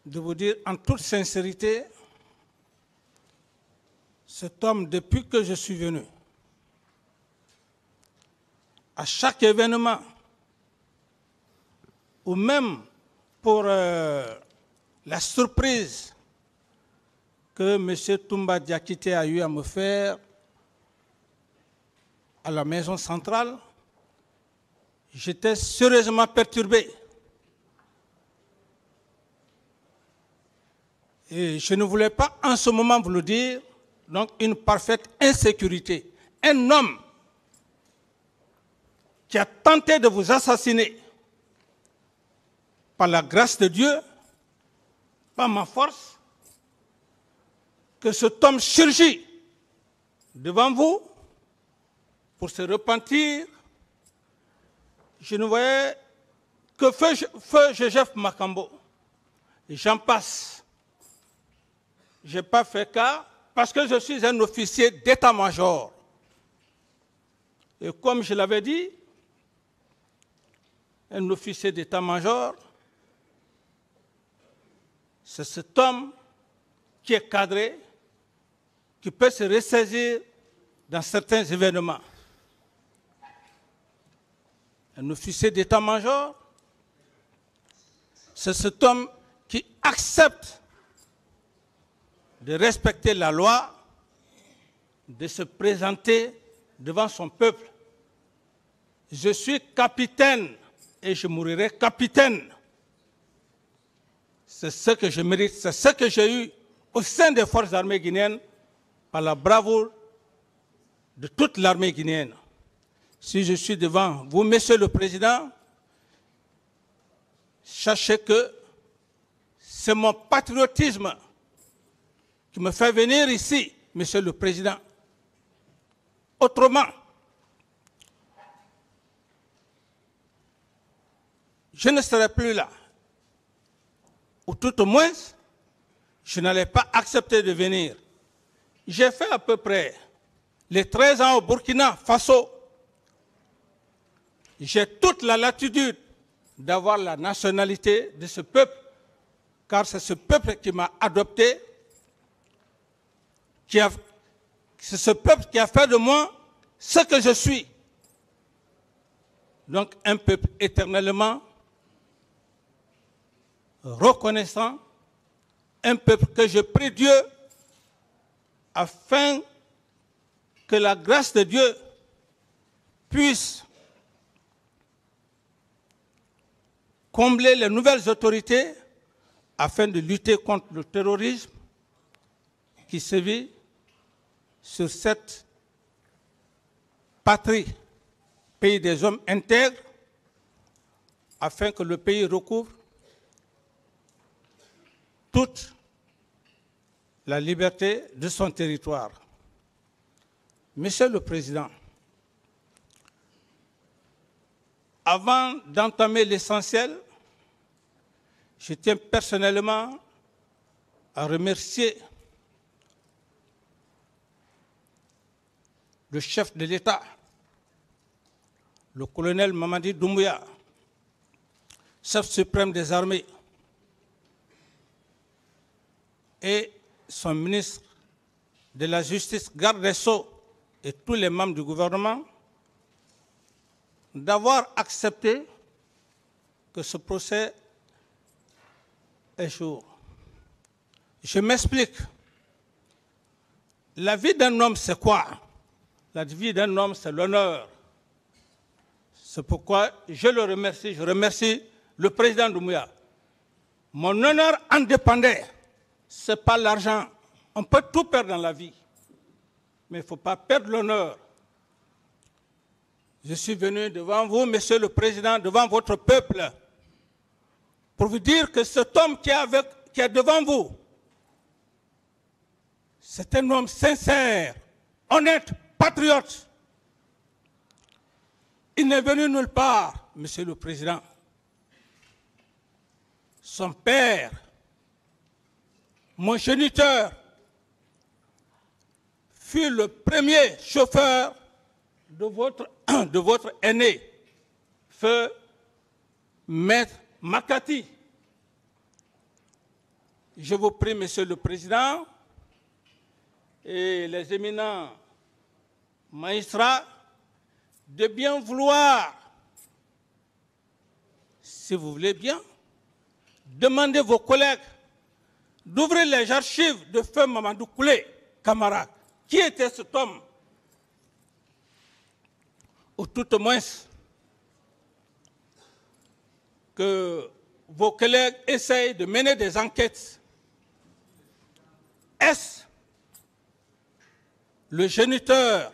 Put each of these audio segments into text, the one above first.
de vous dire en toute sincérité, cet homme, depuis que je suis venu, à chaque événement, ou même pour la surprise que M. Toumba Diakité a eu à me faire à la maison centrale, j'étais sérieusement perturbé. Et je ne voulais pas en ce moment vous le dire, donc une parfaite insécurité. Un homme qui a tenté de vous assassiner par la grâce de Dieu, par ma force, que cet homme surgit devant vous pour se repentir. Je ne voyais que feu Joseph Makambo. Et j'en passe. Je n'ai pas fait cas parce que je suis un officier d'état-major. Et comme je l'avais dit, un officier d'état-major, c'est cet homme qui est cadré, qui peut se ressaisir dans certains événements. Un officier d'état-major, c'est cet homme qui accepte de respecter la loi, de se présenter devant son peuple. Je suis capitaine et je mourirai capitaine. C'est ce que je mérite, c'est ce que j'ai eu au sein des forces armées guinéennes par la bravoure de toute l'armée guinéenne. Si je suis devant vous, Monsieur le Président, sachez que c'est mon patriotisme qui me fait venir ici, Monsieur le Président. Autrement, je ne serai plus là. Ou tout au moins, je n'allais pas accepter de venir. J'ai fait à peu près les 13 ans au Burkina Faso. J'ai toute la latitude d'avoir la nationalité de ce peuple, car c'est ce peuple qui m'a adopté, c'est ce peuple qui a fait de moi ce que je suis. Donc un peuple éternellement reconnaissant, un peuple que je prie Dieu afin que la grâce de Dieu puisse combler les nouvelles autorités afin de lutter contre le terrorisme qui sévit sur cette patrie, pays des hommes intègres, afin que le pays recouvre toute la liberté de son territoire. Monsieur le Président, avant d'entamer l'essentiel, je tiens personnellement à remercier le chef de l'État, le colonel Mamadi Doumbouya, chef suprême des armées, et son ministre de la Justice, garde des Sceaux, et tous les membres du gouvernement, d'avoir accepté que ce procès échoue. Je m'explique. La vie d'un homme, c'est quoi? La vie d'un homme, c'est l'honneur. C'est pourquoi je le remercie, je remercie le président Doumbouya. Mon honneur en dépendait. Ce n'est pas l'argent. On peut tout perdre dans la vie. Mais il ne faut pas perdre l'honneur. Je suis venu devant vous, Monsieur le Président, devant votre peuple, pour vous dire que cet homme qui est devant vous, c'est un homme sincère, honnête, patriote. Il n'est venu nulle part, Monsieur le Président. Son père, mon géniteur, fut le premier chauffeur de votre aîné, feu Maître Makati. je vous prie, Monsieur le Président, et les éminents magistrats, de bien vouloir, si vous voulez bien, demander vos collègues d'ouvrir les archives de feu Mamadou Koulé Camara. Qui était cet homme? Ou tout au moins que vos collègues essayent de mener des enquêtes. Est-ce le géniteur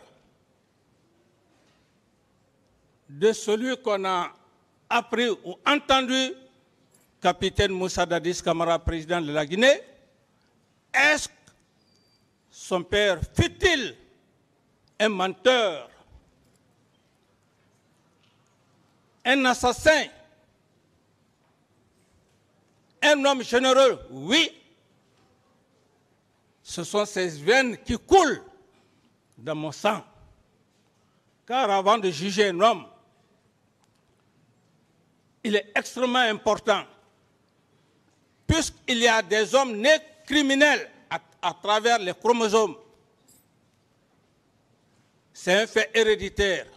de celui qu'on a appris ou entendu, capitaine Moussa Dadis Camara, président de la Guinée? Est-ce que son père fut-il un menteur, un assassin, un homme généreux? Oui, ce sont ces veines qui coulent dans mon sang. Car avant de juger un homme, il est extrêmement important, puisqu'il y a des hommes nés criminels à travers les chromosomes. C'est un fait héréditaire.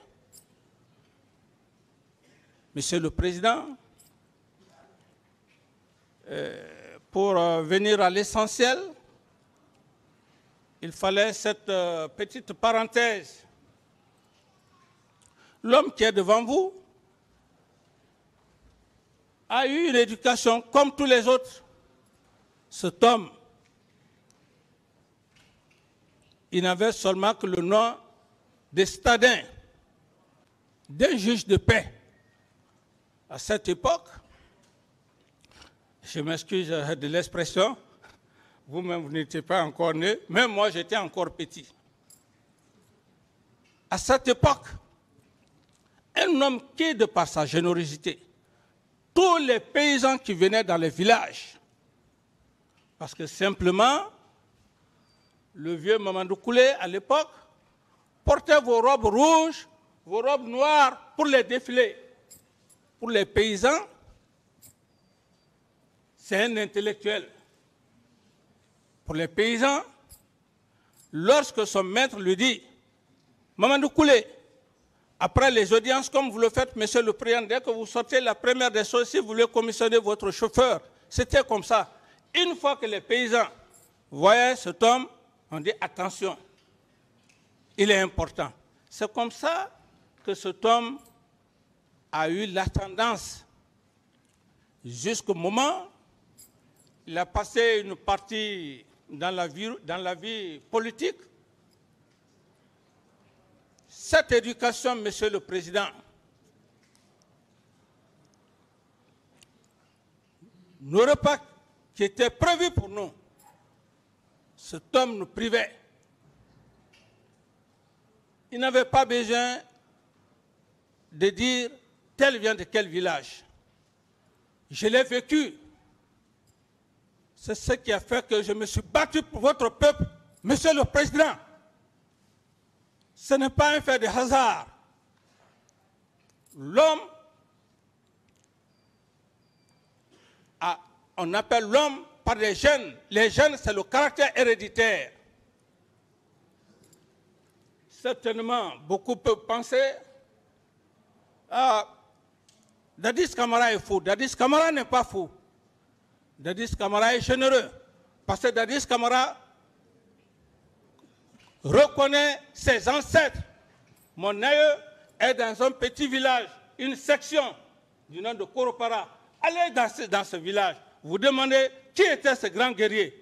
Monsieur le Président, pour venir à l'essentiel, il fallait cette petite parenthèse. L'homme qui est devant vous a eu une éducation comme tous les autres. Cet homme, il n'avait seulement que le nom de Stadin, d'un juge de paix. À cette époque, je m'excuse de l'expression, vous-même vous n'étiez pas encore né, même moi j'étais encore petit. À cette époque, un homme qui, de par sa générosité, tous les paysans qui venaient dans les villages, parce que simplement, le vieux Mamadou Koulé, à l'époque, portait vos robes rouges, vos robes noires pour les défilés. Pour les paysans, c'est un intellectuel. Pour les paysans, lorsque son maître lui dit, Mamadou Koulé, après les audiences, comme vous le faites, Monsieur le Président, dès que vous sortez, la première des choses, si vous voulez commissionner votre chauffeur, c'était comme ça. Une fois que les paysans voyaient cet homme, on dit attention, il est important. C'est comme ça que cet homme a eu la tendance, jusqu'au moment où il a passé une partie dans la vie politique. Cette éducation, Monsieur le Président, n'aurait pas été prévue pour nous. Cet homme nous privait. Il n'avait pas besoin de dire tel vient de quel village. Je l'ai vécu. C'est ce qui a fait que je me suis battu pour votre peuple, Monsieur le Président. Ce n'est pas un fait de hasard. L'homme, on appelle l'homme par les gènes. Les gènes, c'est le caractère héréditaire. Certainement, beaucoup peuvent penser Dadis Camara est fou. Dadis Camara n'est pas fou. Dadis Camara est généreux. Parce que Dadis Camara reconnaît ses ancêtres. Mon aïeux est dans un petit village, une section du nom de Koropara. Allez dans ce village, vous demandez qui était ce grand guerrier.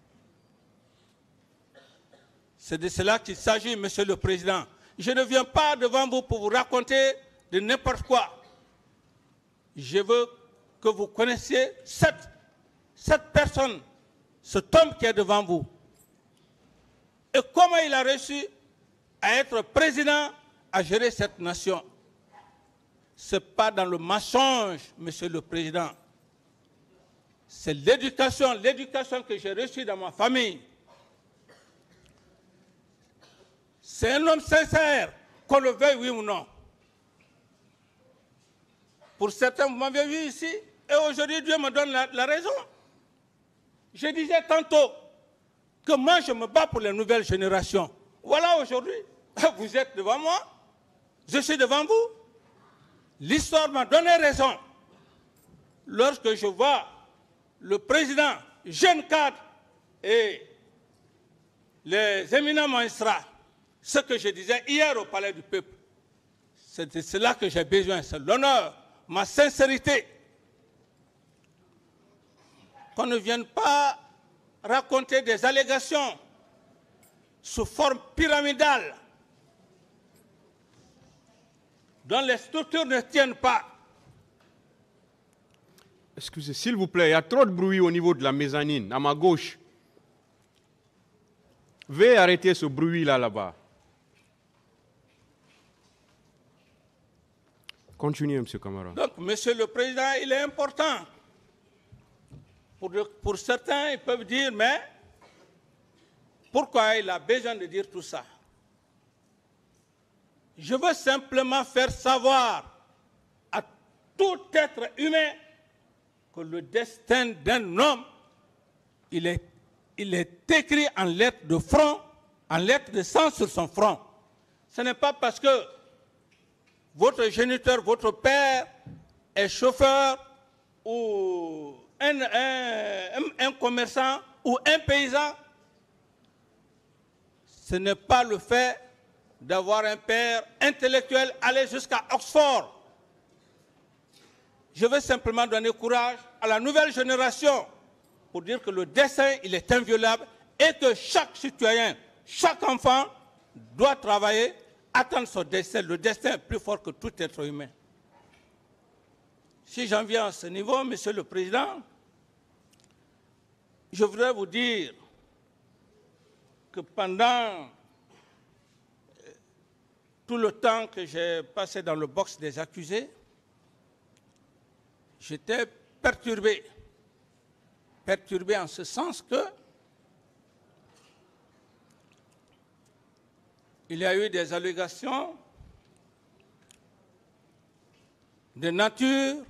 C'est de cela qu'il s'agit, Monsieur le Président. Je ne viens pas devant vous pour vous raconter de n'importe quoi. Je veux que vous connaissiez cette personne, cet homme qui est devant vous. Et comment il a réussi à être président, à gérer cette nation. Ce n'est pas dans le mensonge, Monsieur le Président. C'est l'éducation que j'ai reçue dans ma famille. C'est un homme sincère, qu'on le veuille oui ou non. Pour certains, vous m'avez vu ici, et aujourd'hui, Dieu me donne la raison. Je disais tantôt que moi, je me bats pour les nouvelles générations. Voilà aujourd'hui, vous êtes devant moi, je suis devant vous. L'histoire m'a donné raison. Lorsque je vois le président, jeune cadre et les éminents magistrats, ce que je disais hier au Palais du Peuple, c'est de cela que j'ai besoin, c'est l'honneur, ma sincérité. Qu'on ne vienne pas raconter des allégations sous forme pyramidale, dont les structures ne tiennent pas. Excusez, s'il vous plaît, il y a trop de bruit au niveau de la mezzanine, à ma gauche. Veuillez arrêter ce bruit-là, là-bas. Continuez, M. Camara. Donc, Monsieur le Président, il est important. Pour certains, ils peuvent dire, mais pourquoi il a besoin de dire tout ça? Je veux simplement faire savoir à tout être humain que le destin d'un homme, il est écrit en lettres de front, en lettres de sang sur son front. Ce n'est pas parce que votre géniteur, votre père est chauffeur ou un commerçant ou un paysan. Ce n'est pas le fait d'avoir un père intellectuel aller jusqu'à Oxford. Je veux simplement donner courage à la nouvelle génération pour dire que le destin, il est inviolable et que chaque citoyen, chaque enfant doit travailler, attendre son destin. Le destin est plus fort que tout être humain. Si j'en viens à ce niveau, Monsieur le Président, je voudrais vous dire que pendant tout le temps que j'ai passé dans le box des accusés, j'étais perturbé. Perturbé en ce sens que il y a eu des allégations de nature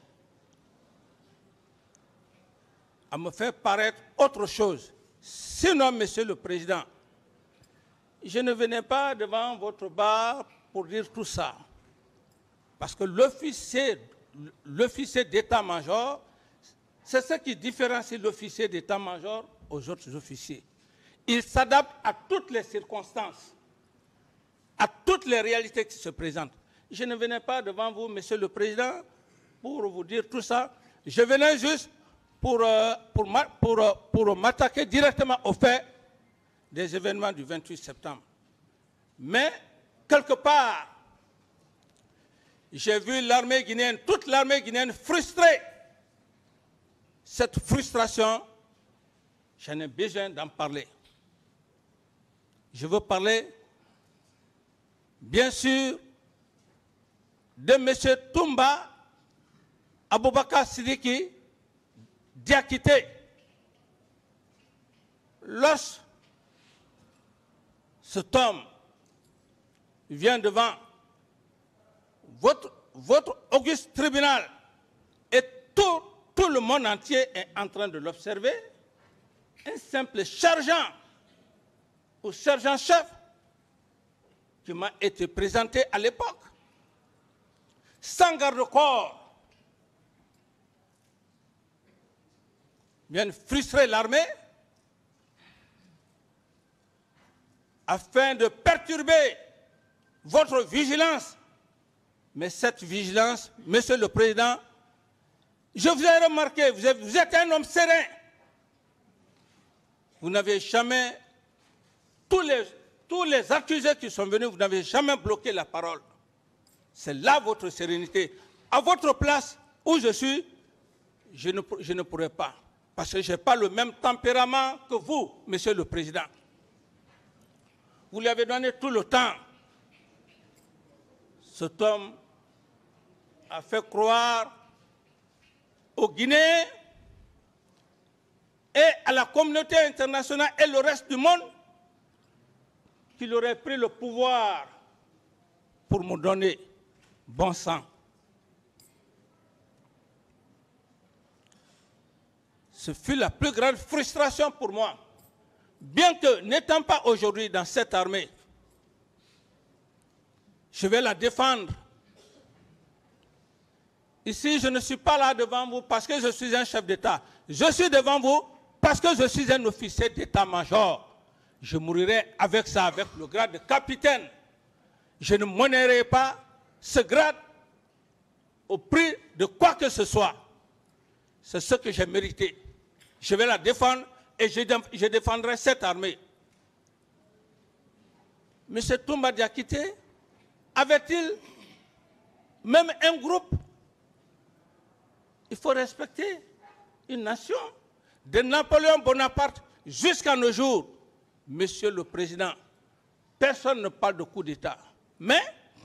à me faire paraître autre chose. Sinon, Monsieur le Président, je ne venais pas devant votre bar pour dire tout ça. Parce que l'officier d'état-major, c'est ce qui différencie l'officier d'état-major aux autres officiers. Il s'adapte à toutes les circonstances, à toutes les réalités qui se présentent. Je ne venais pas devant vous, Monsieur le Président, pour vous dire tout ça. Je venais juste pour m'attaquer directement au fait des événements du 28 septembre. Mais, quelque part, j'ai vu l'armée guinéenne, toute l'armée guinéenne frustrée. Cette frustration, j'en ai besoin d'en parler. Je veux parler, bien sûr, de M. Toumba Aboubakar Sidiki Diakité. Lorsque cet homme vient devant votre auguste tribunal et tout le monde entier est en train de l'observer, un simple sergent ou sergent-chef qui m'a été présenté à l'époque, sans garde-corps, vient frustrer l'armée afin de perturber votre vigilance. Mais cette vigilance, Monsieur le Président, je vous ai remarqué, vous êtes un homme serein. Vous n'avez jamais, tous les accusés qui sont venus, vous n'avez jamais bloqué la parole. C'est là votre sérénité. À votre place, où je suis, je ne pourrais pas. Parce que je n'ai pas le même tempérament que vous, Monsieur le Président. Vous lui avez donné tout le temps. Cet homme a fait croire aux Guinéens et à la communauté internationale et le reste du monde qu'il aurait pris le pouvoir pour me donner bon sang. Ce fut la plus grande frustration pour moi. Bien que n'étant pas aujourd'hui dans cette armée, je vais la défendre. Ici, je ne suis pas là devant vous parce que je suis un chef d'État. Je suis devant vous parce que je suis un officier d'état-major. Je mourirai avec ça, avec le grade de capitaine. Je ne m'honorerai pas ce grade au prix de quoi que ce soit. C'est ce que j'ai mérité. Je vais la défendre et je défendrai cette armée. M. Toumba Diakité avait-il même un groupe? Il faut respecter une nation. De Napoléon Bonaparte jusqu'à nos jours, Monsieur le Président, personne ne parle de coup d'État. Mais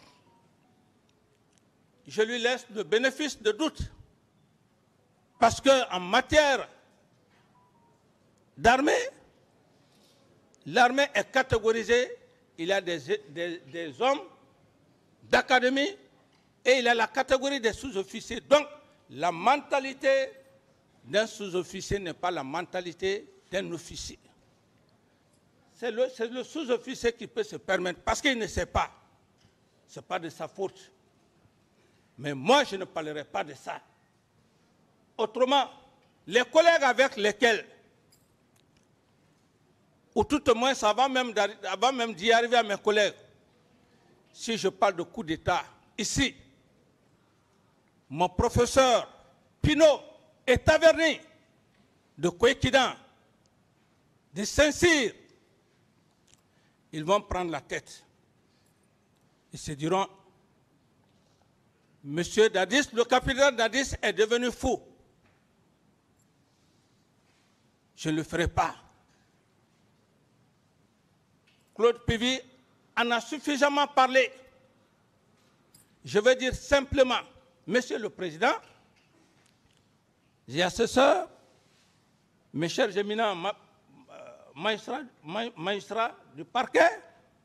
je lui laisse le bénéfice de doute. Parce qu'en matière d'armée, l'armée est catégorisée. Il y a des hommes d'académie et il y a la catégorie des sous-officiers. Donc, la mentalité d'un sous-officier n'est pas la mentalité d'un officier. C'est le sous-officier qui peut se permettre, parce qu'il ne sait pas. Ce n'est pas de sa faute. Mais moi, je ne parlerai pas de ça. Autrement, les collègues avec lesquels, ou tout au moins, avant même d'y arriver à mes collègues, si je parle de coup d'État, ici, mon professeur Pinot et Taverny de Kouékidan, de Saint-Cyr, ils vont prendre la tête. Ils se diront, Monsieur Dadis, le capitaine Dadis est devenu fou. Je ne le ferai pas. Claude Pivy en a suffisamment parlé. Je veux dire simplement, Monsieur le Président, j'ai assesseur, mes chers éminents magistrats du parquet,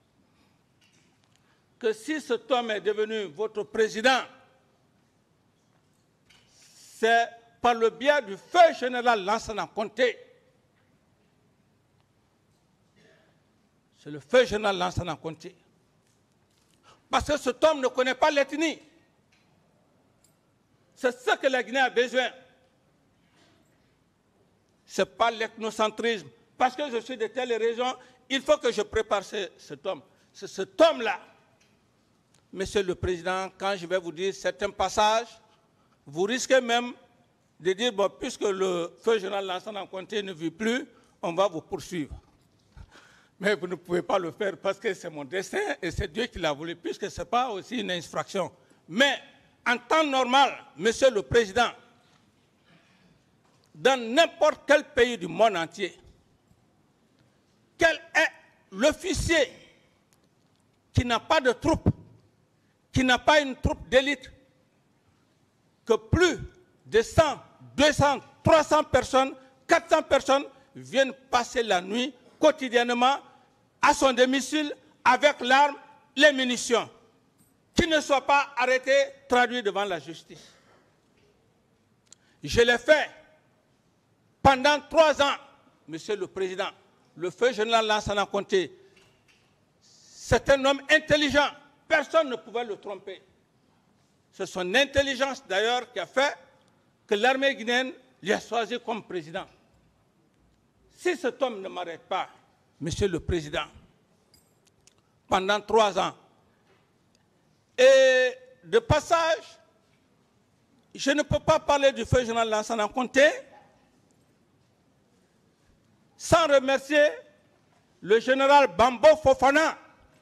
que si cet homme est devenu votre président, c'est par le biais du feu général Lansana Conté. C'est le feu général Lansana Conté. Parce que cet homme ne connaît pas l'ethnie. C'est ce que la Guinée a besoin. Ce n'est pas l'ethnocentrisme. Parce que je suis de telle région, il faut que je prépare cet homme. C'est cet homme-là. Monsieur le Président, quand je vais vous dire certains passages, vous risquez même de dire, bon, puisque le feu général Lansana Conté ne vit plus, on va vous poursuivre. Mais vous ne pouvez pas le faire parce que c'est mon destin et c'est Dieu qui l'a voulu, puisque ce n'est pas aussi une infraction. Mais en temps normal, Monsieur le Président, dans n'importe quel pays du monde entier, quel est l'officier qui n'a pas de troupe, qui n'a pas une troupe d'élite, que plus de 100, 200, 300 personnes, 400 personnes viennent passer la nuit quotidiennement à son domicile avec l'arme, les munitions, qui ne soient pas arrêtés, traduits devant la justice. Je l'ai fait pendant 3 ans, Monsieur le Président. Le feu général Lansana Conté, c'est un homme intelligent. Personne ne pouvait le tromper. C'est son intelligence d'ailleurs qui a fait que l'armée guinéenne l'a choisi comme président. Si cet homme ne m'arrête pas, Monsieur le Président, pendant 3 ans, et de passage, je ne peux pas parler du feu général Lansana Conté sans remercier le général Bambo Fofana.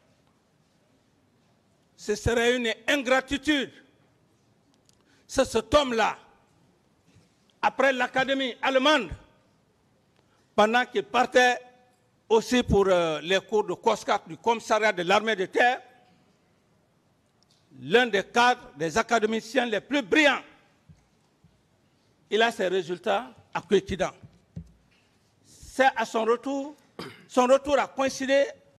Ce serait une ingratitude. C'est cet homme-là, après l'académie allemande, pendant qu'il partait aussi pour les cours de COSCAT du commissariat de l'armée de terre, l'un des cadres, des académiciens les plus brillants, il a ses résultats à Kouékidan. C'est à son retour a coïncidé